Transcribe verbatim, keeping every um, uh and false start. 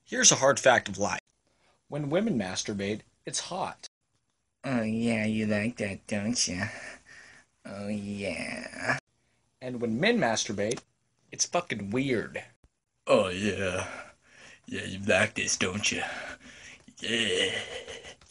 Here's a hard fact of life. When women masturbate, it's hot. Oh yeah, you like that, don't you? Oh yeah. And when men masturbate, it's fucking weird. Oh yeah. Yeah, you like this, don't you? Yeah.